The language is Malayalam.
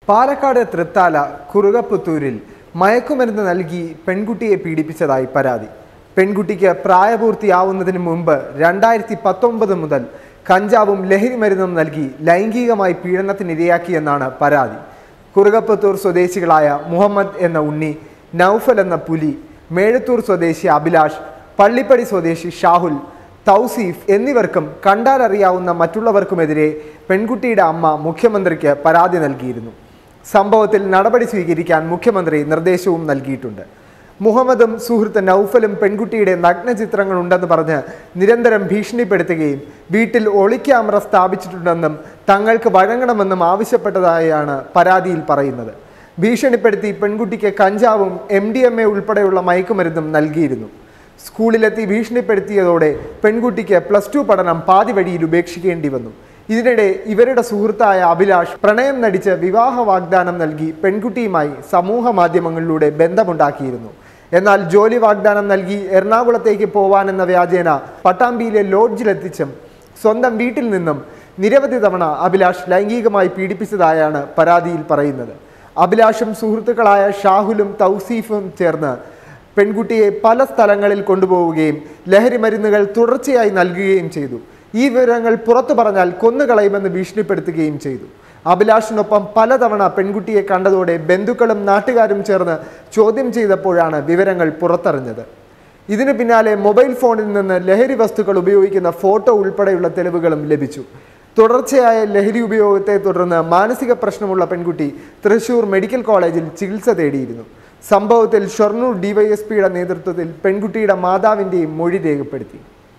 പാലക്കാട് തൃത്താല കുറുകപ്പുത്തൂരിൽ മയക്കുമരുന്ന് നൽകി പെൺകുട്ടിയെ പീഡിപ്പിച്ചതായി പരാതി. പെൺകുട്ടിക്ക് പ്രായപൂർത്തിയാവുന്നതിന് മുമ്പ് 2019 മുതൽ കഞ്ചാവും ലഹരിമരുന്നും നൽകി ലൈംഗികമായി പീഡനത്തിനിരയാക്കിയെന്നാണ് പരാതി. കുറുകപ്പുത്തൂർ സ്വദേശികളായ മുഹമ്മദ് എന്ന ഉണ്ണി, നൗഫൽ എന്ന പുലി, മേഴത്തൂർ സ്വദേശി അഭിലാഷ്, പള്ളിപ്പടി സ്വദേശി ഷാഹുൽ, തൗസീഫ് എന്നിവർക്കും കണ്ടാലറിയാവുന്ന മറ്റുള്ളവർക്കുമെതിരെ പെൺകുട്ടിയുടെ അമ്മ മുഖ്യമന്ത്രിക്ക് പരാതി നൽകിയിരുന്നു. സംഭവത്തിൽ നടപടി സ്വീകരിക്കാൻ മുഖ്യമന്ത്രി നിർദ്ദേശവും നൽകിയിട്ടുണ്ട്. മുഹമ്മദും സുഹൃത്ത് നൗഫലും പെൺകുട്ടിയുടെ നഗ്നചിത്രങ്ങൾ ഉണ്ടെന്ന് പറഞ്ഞ് നിരന്തരം ഭീഷണിപ്പെടുത്തുകയും വീട്ടിൽ ഒളിക്യാമറ സ്ഥാപിച്ചിട്ടുണ്ടെന്നും തങ്ങൾക്ക് വഴങ്ങണമെന്നും ആവശ്യപ്പെട്ടതായാണ് പരാതിയിൽ പറയുന്നത്. ഭീഷണിപ്പെടുത്തി പെൺകുട്ടിക്ക് കഞ്ചാവും MDMA ഉൾപ്പെടെയുള്ള മയക്കുമരുന്നും നൽകിയിരുന്നു. സ്കൂളിലെത്തി ഭീഷണിപ്പെടുത്തിയതോടെ പെൺകുട്ടിക്ക് +2 പഠനം പാതി വഴിയിൽ ഉപേക്ഷിക്കേണ്ടി വന്നു. ഇതിനിടെ ഇവരുടെ സുഹൃത്തായ അഭിലാഷ് പ്രണയം നടിച്ച് വിവാഹ വാഗ്ദാനം നൽകി പെൺകുട്ടിയുമായി സമൂഹ മാധ്യമങ്ങളിലൂടെ ബന്ധമുണ്ടാക്കിയിരുന്നു. എന്നാൽ ജോലി വാഗ്ദാനം നൽകി എറണാകുളത്തേക്ക് പോവാനെന്ന വ്യാജേന പട്ടാമ്പിയിലെ ലോഡ്ജിലെത്തിച്ചും സ്വന്തം വീട്ടിൽ നിന്നും നിരവധി തവണ അഭിലാഷ് ലൈംഗികമായി പീഡിപ്പിച്ചതായാണ് പരാതിയിൽ പറയുന്നത്. അഭിലാഷും സുഹൃത്തുക്കളായ ഷാഹുലും തൗസീഫും ചേർന്ന് പെൺകുട്ടിയെ പല സ്ഥലങ്ങളിൽ കൊണ്ടുപോവുകയും ലഹരി മരുന്നുകൾ തുടർച്ചയായി നൽകുകയും ചെയ്തു. ഈ വിവരങ്ങൾ പുറത്തു പറഞ്ഞാൽ കൊന്നുകളയുമെന്ന് ഭീഷണിപ്പെടുത്തുകയും ചെയ്തു. അഭിലാഷിനൊപ്പം പലതവണ പെൺകുട്ടിയെ കണ്ടതോടെ ബന്ധുക്കളും നാട്ടുകാരും ചേർന്ന് ചോദ്യം ചെയ്തപ്പോഴാണ് വിവരങ്ങൾ പുറത്തറിഞ്ഞത്. ഇതിനു പിന്നാലെ മൊബൈൽ ഫോണിൽ നിന്ന് ലഹരി വസ്തുക്കൾ ഉപയോഗിക്കുന്ന ഫോട്ടോ ഉൾപ്പെടെയുള്ള തെളിവുകളും ലഭിച്ചു. തുടർച്ചയായ ലഹരി ഉപയോഗത്തെ തുടർന്ന് മാനസിക പ്രശ്നമുള്ള പെൺകുട്ടി തൃശൂർ മെഡിക്കൽ കോളേജിൽ ചികിത്സ തേടിയിരുന്നു. സംഭവത്തിൽ ഷൊർണൂർ DYSPയുടെ നേതൃത്വത്തിൽ പെൺകുട്ടിയുടെ മാതാവിൻ്റെയും മൊഴി രേഖപ്പെടുത്തി.